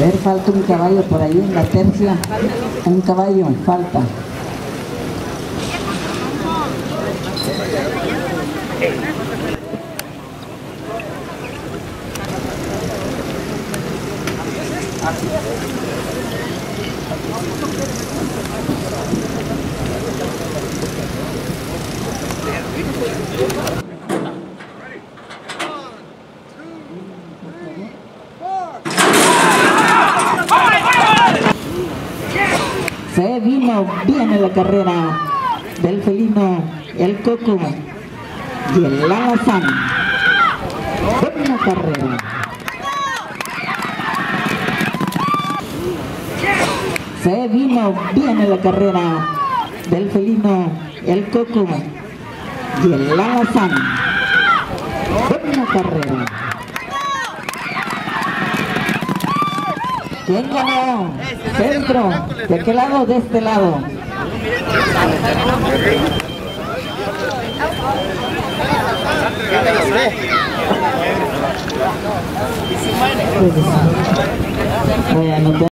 ver, falta un caballo por ahí en la tercia. Un caballo, falta. Se vino bien en la carrera del felino, el Coco y el Alazán. Buena carrera. Se vino bien en la carrera del felino, el Coco y el Alazán. Buena carrera. ¿Quién ganó? Centro. ¿De qué lado? De este lado. Bueno,